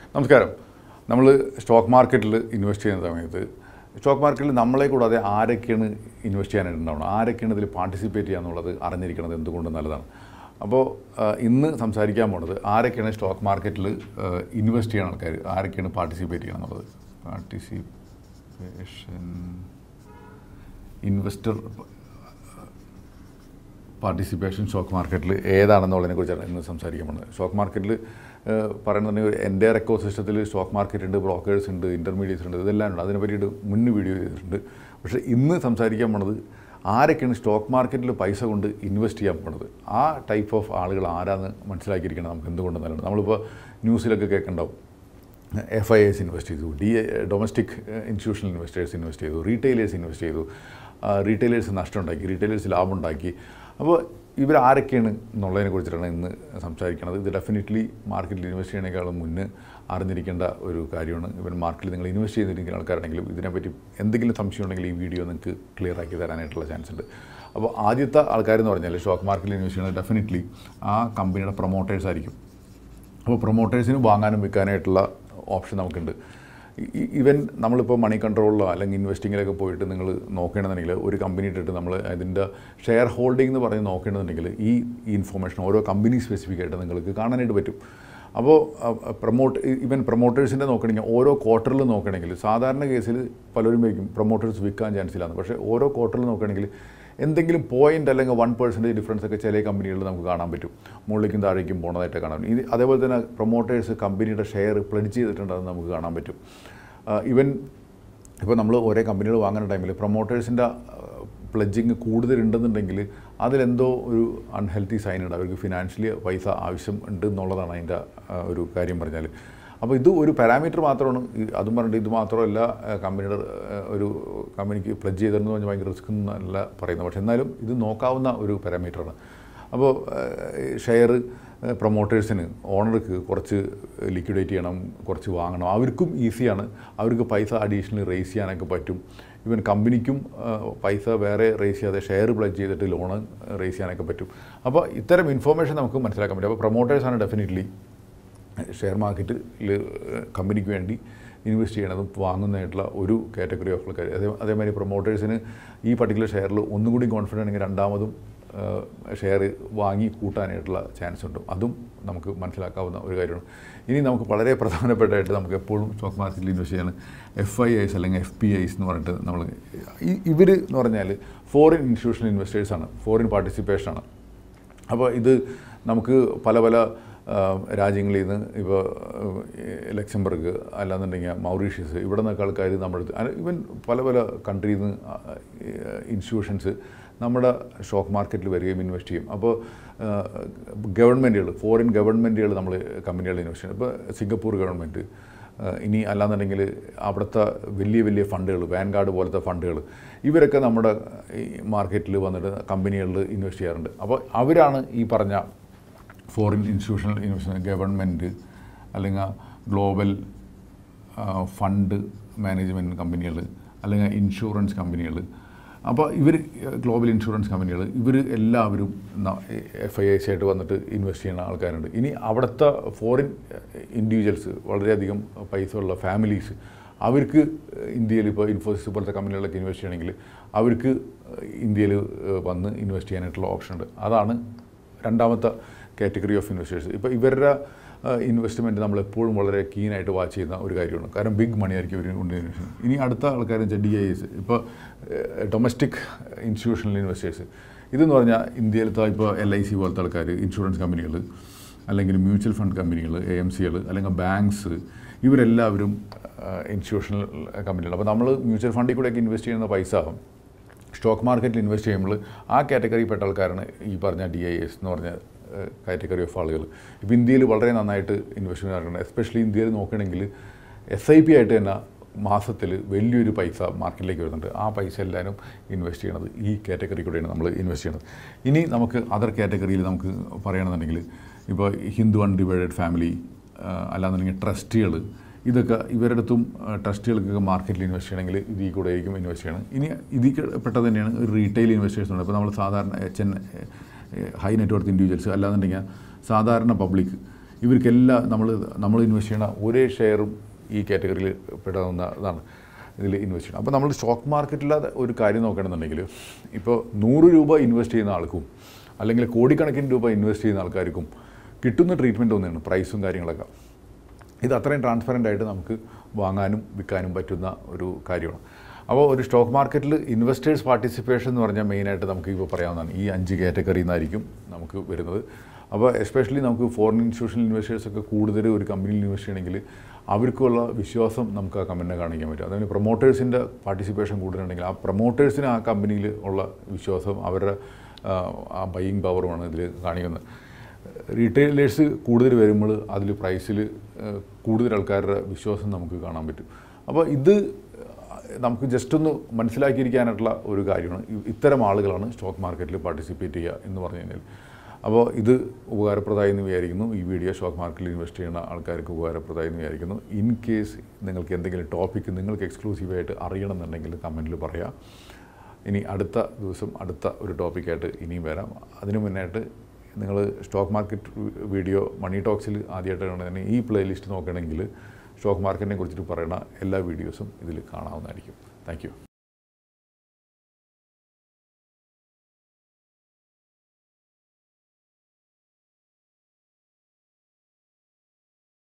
നമസ്കാരം. നമ്മൾ സ്റ്റോക്ക് മാർക്കറ്റിൽ ഇൻവെസ്റ്റ് ചെയ്യുന്ന സമയത്ത് സ്റ്റോക്ക് മാർക്കറ്റിൽ നമ്മളെ കൂടാതെ ആരൊക്കെയാണ് ഇൻവെസ്റ്റ് ചെയ്യാനായിട്ടുണ്ടാവണം, ആരൊക്കെയാണ് ഇതിൽ പാർട്ടിസിപ്പേറ്റ് ചെയ്യുക എന്നുള്ളത് അറിഞ്ഞിരിക്കുന്നത് എന്തുകൊണ്ട് നല്ലതാണ്. അപ്പോൾ ഇന്ന് സംസാരിക്കാൻ പോണത് ആരൊക്കെയാണ് സ്റ്റോക്ക് മാർക്കറ്റിൽ ഇൻവെസ്റ്റ് ചെയ്യുന്ന ആൾക്കാർ, ആരൊക്കെയാണ് പാർട്ടിസിപ്പേറ്റ് ചെയ്യുക എന്നുള്ളത്. പാർട്ടിസിപ്പേഷൻ സ്റ്റോക്ക് മാർക്കറ്റിൽ ഏതാണെന്നുള്ളതിനെ കുറിച്ചാണ് ഇന്ന് സംസാരിക്കാൻ പോകുന്നത്. സ്റ്റോക്ക് മാർക്കറ്റിൽ പറയുന്നുണ്ടെങ്കിൽ എൻ്റെ എക്കോ സിസ്റ്റത്തിൽ സ്റ്റോക്ക് മാർക്കറ്റ് ഉണ്ട്, ബ്രോക്കേഴ്സ് ഉണ്ട്, ഇൻ്റർമീഡിയറ്റ്സ് ഉണ്ട്, ഇതെല്ലാം ഉണ്ട്. അതിനെ പറ്റിയിട്ട് മുന്നേ വീഡിയോ ചെയ്തിട്ടുണ്ട്. പക്ഷേ ഇന്ന് സംസാരിക്കാൻ പോണത് ആരൊക്കെയാണ് സ്റ്റോക്ക് മാർക്കറ്റിൽ പൈസ കൊണ്ട് ഇൻവെസ്റ്റ് ചെയ്യാൻ പോണത്, ആ ടൈപ്പ് ഓഫ് ആളുകൾ ആരാന്ന് മനസ്സിലാക്കിയിരിക്കണം. നമുക്ക് എന്തുകൊണ്ട് നല്ലതാണ്. നമ്മളിപ്പോൾ ന്യൂസിലൊക്കെ കേൾക്കുന്നുണ്ടാവും, FIAs ഇൻവെസ്റ്റ് ചെയ്തു, ഡൊമസ്റ്റിക് ഇൻസ്റ്റിറ്റ്യൂഷണൽ ഇൻവെസ്റ്റേഴ്സ് ഇൻവെസ്റ്റ് ചെയ്തു, റീറ്റെയിലേഴ്സ് ഇൻവെസ്റ്റ് ചെയ്തു, റീറ്റെയിലേഴ്സ് നഷ്ടമുണ്ടാക്കി, റീറ്റെയിലേഴ്സ് ലാഭമുണ്ടാക്കി. അപ്പോൾ ഇവരാരൊക്കെയാണ് എന്നുള്ളതിനെ കുറിച്ചിട്ടാണ് ഇന്ന് സംസാരിക്കുന്നത്. ഇത് ഡെഫിനറ്റ്ലി മാർക്കറ്റിൽ ഇൻവെസ്റ്റ് ചെയ്യണേക്കാളും മുന്നേ അറിഞ്ഞിരിക്കേണ്ട ഒരു കാര്യമാണ്. ഇവൻ മാർക്കറ്റിൽ നിങ്ങൾ ഇൻവെസ്റ്റ് ചെയ്തിരിക്കുന്ന ആൾക്കാരാണെങ്കിലും ഇതിനെപ്പറ്റി എന്തെങ്കിലും സംശയം ഉണ്ടെങ്കിൽ ഈ വീഡിയോ നിങ്ങൾക്ക് ക്ലിയർ ആക്കി തരാനായിട്ടുള്ള ചാൻസ് ഉണ്ട്. അപ്പോൾ ആദ്യത്തെ ആൾക്കാരെന്ന് പറഞ്ഞാൽ സ്റ്റോക്ക് മാർക്കറ്റിൽ ഇൻവെസ്റ്റ് ചെയ്യുന്നത് ഡെഫിനറ്റ്ലി ആ കമ്പനിയുടെ പ്രൊമോട്ടേഴ്സ് ആയിരിക്കും. അപ്പോൾ പ്രൊമോട്ടേഴ്സിന് വാങ്ങാനും വിൽക്കാനായിട്ടുള്ള ഓപ്ഷൻ നമുക്കുണ്ട്. ഈവൻ നമ്മളിപ്പോൾ മണി കൺട്രോളിലോ അല്ലെങ്കിൽ ഇൻവെസ്റ്റിങ്ങിലൊക്കെ പോയിട്ട് നിങ്ങൾ നോക്കുകയാണെന്നുണ്ടെങ്കിൽ ഒരു കമ്പനി ഇട്ടിട്ട് നമ്മൾ അതിൻ്റെ ഷെയർ ഹോൾഡിംഗ് എന്ന് പറഞ്ഞ് നോക്കുകയാണെന്നുണ്ടെങ്കിൽ ഈ ഇൻഫോർമേഷൻ ഓരോ കമ്പനി സ്പെസിഫിക് ആയിട്ട് നിങ്ങൾക്ക് കാണാനായിട്ട് പറ്റും. അപ്പോൾ ഈവൻ പ്രൊമോട്ടേഴ്സിൻ്റെ നോക്കണമെങ്കിൽ ഓരോ ക്വാർട്ടറിൽ നോക്കണമെങ്കിൽ സാധാരണ കേസിൽ പലരും വയ്ക്കും പ്രൊമോട്ടേഴ്സ് വിൽക്കാൻ ചാൻസ് ഇല്ലാന്ന്. പക്ഷേ ഓരോ ക്വാർട്ടറിൽ നോക്കുകയാണെങ്കിൽ എന്തെങ്കിലും പോയിൻ്റ് അല്ലെങ്കിൽ 1% ഡിഫറൻസ് ഒക്കെ ചില കമ്പനികളിൽ നമുക്ക് കാണാൻ പറ്റും, മുകളിലേക്കും താഴേക്കും പോണതായിട്ട് കാണാൻ പറ്റും. അതേപോലെ തന്നെ പ്രൊമോട്ടേഴ്സ് കമ്പനിയുടെ ഷെയർ പ്ലെഡ്ജ് ചെയ്തിട്ടുണ്ടെന്ന് നമുക്ക് കാണാൻ പറ്റും. ഈവൻ ഇപ്പോൾ നമ്മൾ ഓരോ കമ്പനികൾ വാങ്ങുന്ന ടൈമിൽ പ്രൊമോട്ടേഴ്സിൻ്റെ പ്ലെഡ്ജിങ് കൂടുതലുണ്ടെന്നുണ്ടെങ്കിൽ അതിലെന്തോ ഒരു അൺഹെൽത്തി സൈൻ ഉണ്ട്, അവർക്ക് ഫിനാൻഷ്യലി പൈസ ആവശ്യം ഉണ്ട് എന്നുള്ളതാണ് അതിൻ്റെ ഒരു കാര്യം പറഞ്ഞാൽ. അപ്പോൾ ഇത് ഒരു പാരാമീറ്റർ മാത്രമാണ്. അതും പറഞ്ഞിട്ട് ഇത് മാത്രമല്ല കമ്പനിയുടെ ഒരു കമ്പനിക്ക് പ്ലെഡ്ജ് ചെയ്തതെന്ന് പറഞ്ഞാൽ ഭയങ്കര റിസ്ക് എന്നല്ല പറയുന്നത്. പക്ഷേ എന്നാലും ഇത് നോക്കാവുന്ന ഒരു പാരാമീറ്ററാണ്. അപ്പോൾ ഷെയർ പ്രൊമോട്ടേഴ്സിന് ഓണർക്ക് കുറച്ച് ലിക്വിഡേറ്റ് ചെയ്യണം, കുറച്ച് വാങ്ങണം, അവർക്കും ഈസിയാണ്. അവർക്ക് പൈസ അഡീഷണൽ റേസ് ചെയ്യാനൊക്കെ പറ്റും. ഈവൻ കമ്പനിക്കും പൈസ വേറെ റേസ് ചെയ്യാതെ ഷെയർ പ്ലെഡ്ജ് ചെയ്തിട്ട് ലോണ് റേസ് ചെയ്യാനൊക്കെ പറ്റും. അപ്പോൾ ഇത്തരം ഇൻഫോർമേഷൻ നമുക്ക് മനസ്സിലാക്കാൻ പറ്റും. അപ്പോൾ പ്രൊമോട്ടേഴ്സാണ് ഡെഫിനറ്റ്ലി ഷെയർ മാർക്കറ്റിൽ കമ്പനിക്ക് വേണ്ടി ഇൻവെസ്റ്റ് ചെയ്യണതും വാങ്ങുന്നതായിട്ടുള്ള ഒരു കാറ്റഗറി ഓഫ് ആൾക്കാർ. അതേമാതിരി പ്രൊമോട്ടേഴ്സിന് ഈ പർട്ടിക്കുലർ ഷെയറിൽ ഒന്നും കൂടി കോൺഫിഡൻ്റ് ആണെങ്കിൽ രണ്ടാമതും ഷെയർ വാങ്ങി കൂട്ടാനായിട്ടുള്ള ചാൻസ് ഉണ്ട്. അതും നമുക്ക് മനസ്സിലാക്കാവുന്ന ഒരു കാര്യമാണ്. ഇനി നമുക്ക് വളരെ പ്രധാനപ്പെട്ടായിട്ട് നമുക്ക് എപ്പോഴും സ്റ്റോക്ക് മാർക്കറ്റിൽ ഇൻവെസ്റ്റ് ചെയ്യാൻ FIAs അല്ലെങ്കിൽ FPIs എന്ന് പറഞ്ഞിട്ട് നമ്മൾ ഇവർ എന്ന് പറഞ്ഞാൽ ഫോറിൻ ഇൻസ്റ്റിറ്റ്യൂഷണൽ ഇൻവെസ്റ്റേഴ്സാണ്, ഫോറിൻ പാർട്ടിസിപ്പേഷനാണ്. അപ്പോൾ ഇത് നമുക്ക് പല പല രാജ്യങ്ങളിൽ നിന്ന് ഇപ്പോൾ ലക്സംബർഗ് അല്ലാന്നുണ്ടെങ്കിൽ മൗറീഷ്യസ് ഇവിടെ നിന്നൊക്കെ ആൾക്കാർ നമ്മുടെ ഈവൻ പല പല കൺട്രിയിൽ നിന്ന് ഇൻസ്റ്റിറ്റ്യൂഷൻസ് നമ്മുടെ സ്റ്റോക്ക് മാർക്കറ്റിൽ വരികയും ഇൻവെസ്റ്റ് ചെയ്യും. അപ്പോൾ ഗവൺമെൻറ്റുകൾ, ഫോറിൻ ഗവൺമെൻറ്റുകൾ നമ്മൾ കമ്പനികളിൽ ഇൻവെസ്റ്റ് ചെയ്യും. ഇപ്പോൾ സിംഗപ്പൂർ ഗവൺമെൻറ്, ഇനി അല്ലാന്നുണ്ടെങ്കിൽ അവിടുത്തെ വലിയ വലിയ ഫണ്ടുകൾ, വാൻഗാർഡ് പോലത്തെ ഫണ്ടുകൾ, ഇവരൊക്കെ നമ്മുടെ ഈ മാർക്കറ്റിൽ വന്നിട്ട് കമ്പനികളിൽ ഇൻവെസ്റ്റ് ചെയ്യാറുണ്ട്. അപ്പോൾ അവരാണ് ഈ പറഞ്ഞ ഫോറിൻ ഇൻസ്റ്റിറ്റ്യൂഷണൽ ഇൻവെസ്റ്റ്മെൻറ്റ്, ഗവൺമെൻറ് അല്ലെങ്കിൽ ഗ്ലോബൽ ഫണ്ട് മാനേജ്മെൻറ്റ് കമ്പനികൾ അല്ലെങ്കിൽ ഇൻഷുറൻസ് കമ്പനികൾ. അപ്പോൾ ഇവർ ഗ്ലോബൽ ഇൻഷുറൻസ് കമ്പനികൾ ഇവർ എല്ലാവരും FIAs ആയിട്ട് വന്നിട്ട് ഇൻവെസ്റ്റ് ചെയ്യുന്ന ആൾക്കാരുണ്ട്. ഇനി അവിടുത്തെ ഫോറിൻ ഇൻഡിവിജ്വൽസ്, വളരെയധികം പൈസ ഉള്ള ഫാമിലീസ്, അവർക്ക് ഇന്ത്യയിൽ ഇപ്പോൾ ഇൻഫോസിസ് പോലത്തെ കമ്പനികളിലൊക്കെ ഇൻവെസ്റ്റ് ചെയ്യണമെങ്കിൽ അവർക്ക് ഇന്ത്യയിൽ വന്ന് ഇൻവെസ്റ്റ് ചെയ്യാനായിട്ടുള്ള ഓപ്ഷൻ ഉണ്ട്. അതാണ് രണ്ടാമത്തെ കാറ്റഗറി ഓഫ് ഇൻവെസ്റ്റേഴ്സ്. ഇപ്പോൾ ഇവരുടെ ഇൻവെസ്റ്റ്മെൻറ്റ് നമ്മളെപ്പോഴും വളരെ കീനായിട്ട് വാച്ച് ചെയ്യുന്ന ഒരു കാര്യമാണ്. കാരണം ബിഗ് മണി ആയിരിക്കും ഇവർ കൊണ്ട് ഇൻവെസ്റ്റ്. ഇനി അടുത്ത ആൾക്കാരെന്ന് വെച്ചാൽ DIAs, ഇപ്പോൾ ഡൊമസ്റ്റിക് ഇൻസ്റ്റിറ്റ്യൂഷണൽ ഇൻവെസ്റ്റേഴ്സ്. ഇതെന്ന് പറഞ്ഞാൽ ഇന്ത്യയിലത്തെ ഇപ്പോൾ LIC പോലത്തെ ആൾക്കാർ, ഇൻഷുറൻസ് കമ്പനികൾ അല്ലെങ്കിൽ മ്യൂച്വൽ ഫണ്ട് കമ്പനികൾ, AMCകൾ അല്ലെങ്കിൽ ബാങ്ക്സ്, ഇവരെല്ലാവരും ഇൻസ്റ്റിറ്റ്യൂഷണൽ കമ്പനികൾ. അപ്പോൾ നമ്മൾ മ്യൂച്വൽ ഫണ്ടിൽ കൂടെയൊക്കെ ഇൻവെസ്റ്റ് ചെയ്യുന്ന പൈസ സ്റ്റോക്ക് മാർക്കറ്റിൽ ഇൻവെസ്റ്റ് ചെയ്യുമ്പോൾ ആ കാറ്റഗറിയിൽപ്പെട്ട ആൾക്കാരാണ് ഈ പറഞ്ഞ DIAs എന്ന് പറഞ്ഞ കാറ്റഗറി ഓഫ് ആളുകൾ. ഇപ്പോൾ ഇന്ത്യയിൽ വളരെ നന്നായിട്ട് ഇൻവെസ്റ്റ്മെൻറ്റ് നടക്കുന്നത്. എസ്പെഷ്യലി ഇന്ത്യയിൽ നോക്കുകയാണെങ്കിൽ SIP ആയിട്ട് തന്നെ മാസത്തിൽ വലിയൊരു പൈസ മാർക്കറ്റിലേക്ക് വരുന്നുണ്ട്. ആ പൈസ എല്ലാവരും ഇൻവെസ്റ്റ് ചെയ്യണത് ഈ കാറ്റഗറി കൂടെയാണ് നമ്മൾ ഇൻവെസ്റ്റ് ചെയ്യണത്. ഇനി നമുക്ക് അതർ കാറ്റഗറിയിൽ നമുക്ക് പറയുകയാണെന്നുണ്ടെങ്കിൽ ഇപ്പോൾ ഹിന്ദു അൺഡിവൈഡഡ് ഫാമിലി അല്ലാന്നുണ്ടെങ്കിൽ ട്രസ്റ്റികൾ, ഇതൊക്കെ ഇവരുടെ അടുത്തും ട്രസ്റ്റുകൾക്കൊക്കെ മാർക്കറ്റിൽ ഇൻവെസ്റ്റ് ചെയ്യണമെങ്കിൽ ഇതിൽ കൂടെ ആയിരിക്കും ഇൻവെസ്റ്റ് ചെയ്യണം. ഇനി ഇതിൽ പെട്ടത് തന്നെയാണ് റീറ്റെയിൽ ഇൻവെസ്റ്റേഴ്സ് ഉണ്ട്. ഇപ്പോൾ നമ്മൾ സാധാരണ ഹൈ നെറ്റ്വർത്ത് ഇൻഡിവിജ്വൽസ് അല്ലാന്നുണ്ടെങ്കിൽ സാധാരണ പബ്ലിക്, ഇവർക്കെല്ലാം നമ്മൾ ഇൻവെസ്റ്റ് ചെയ്യുന്ന ഒരേ ഷെയറും ഈ കാറ്റഗറിയിൽ പെടാവുന്നതാണ് ഇതിൽ ഇൻവെസ്റ്റ് ചെയ്യണം. അപ്പോൾ നമ്മൾ സ്റ്റോക്ക് മാർക്കറ്റിലെ ഒരു കാര്യം നോക്കുകയാണെന്നുണ്ടെങ്കിൽ ഇപ്പോൾ 100 രൂപ ഇൻവെസ്റ്റ് ചെയ്യുന്ന ആൾക്കും അല്ലെങ്കിൽ കോടിക്കണക്കിന് രൂപ ഇൻവെസ്റ്റ് ചെയ്യുന്ന ആൾക്കാർക്കും കിട്ടുന്ന ട്രീറ്റ്മെൻറ്റ് ഒന്നാണ് പ്രൈസും കാര്യങ്ങളൊക്കെ. ഇത് അത്രയും ട്രാൻസ്പെറൻ്റ് ആയിട്ട് നമുക്ക് വാങ്ങാനും വിൽക്കാനും പറ്റുന്ന ഒരു കാര്യമാണ്. അപ്പോൾ ഒരു സ്റ്റോക്ക് മാർക്കറ്റിൽ ഇൻവെസ്റ്റേഴ്സ് പാർട്ടിസിപ്പേഷൻ എന്ന് പറഞ്ഞാൽ മെയിനായിട്ട് നമുക്ക് ഇപ്പോൾ പറയാവുന്നതാണ് ഈ 5 കാറ്റഗറിയിൽ നിന്നായിരിക്കും നമുക്ക് വരുന്നത്. അപ്പോൾ എസ്പെഷ്യലി നമുക്ക് ഫോറിൻ ഇൻസ്റ്റിറ്റ്യൂഷണൽ ഇൻവെസ്റ്റേഴ്സൊക്കെ കൂടുതൽ ഒരു കമ്പനിയിൽ ഇൻവെസ്റ്റ് ചെയ്യണമെങ്കിൽ അവർക്കുള്ള വിശ്വാസം നമുക്ക് ആ കമ്പനിനെ കാണിക്കാൻ പറ്റും. അതായത് പ്രൊമോട്ടേഴ്സിൻ്റെ പാർട്ടിസിപ്പേഷൻ കൂടുതലുണ്ടെങ്കിൽ ആ പ്രൊമോട്ടേഴ്സിന് ആ കമ്പനിയിൽ ഉള്ള വിശ്വാസം അവരുടെ ആ ബൈയിങ് പവറുമാണ് ഇതിൽ കാണിക്കുന്നത്. റീറ്റെയിലേഴ്സ് കൂടുതൽ വരുമ്പോൾ അതിൽ പ്രൈസിൽ കൂടുതൽ ആൾക്കാരുടെ വിശ്വാസം നമുക്ക് കാണാൻ പറ്റും. അപ്പോൾ ഇത് നമുക്ക് ജസ്റ്റ് ഒന്ന് മനസ്സിലാക്കിയിരിക്കാനായിട്ടുള്ള ഒരു കാര്യമാണ്. ഇത്തരം ആളുകളാണ് സ്റ്റോക്ക് മാർക്കറ്റിൽ പാർട്ടിസിപ്പേറ്റ് ചെയ്യുക എന്ന് പറഞ്ഞു കഴിഞ്ഞാൽ. അപ്പോൾ ഇത് ഉപകാരപ്രദമായി എന്ന് വിചാരിക്കുന്നു. ഈ വീഡിയോ സ്റ്റോക്ക് മാർക്കറ്റിൽ ഇൻവെസ്റ്റ് ചെയ്യുന്ന ആൾക്കാർക്ക് ഉപകാരപ്രദമായി എന്ന് വിചാരിക്കുന്നു. ഇൻ കേസ് നിങ്ങൾക്ക് എന്തെങ്കിലും ടോപ്പിക്ക് നിങ്ങൾക്ക് എക്സ്ക്ലൂസീവായിട്ട് അറിയണമെന്നുണ്ടെങ്കിൽ കമൻറ്റിൽ പറയാം. ഇനി അടുത്ത ദിവസം അടുത്ത ഒരു ടോപ്പിക്കായിട്ട് ഇനിയും വരാം. അതിനു മുന്നായിട്ട് നിങ്ങൾ സ്റ്റോക്ക് മാർക്കറ്റ് വീഡിയോ മണി ടോക്സിൽ ആദ്യമായിട്ടാണ് തന്നെ ഈ പ്ലേലിസ്റ്റ് നോക്കുകയാണെങ്കിൽ സ്റ്റോക്ക് മാർക്കറ്റിനെ കുറിച്ചിട്ട് പറയുന്ന എല്ലാ വീഡിയോസും ഇതിൽ കാണാവുന്നതായിരിക്കും. Thank you.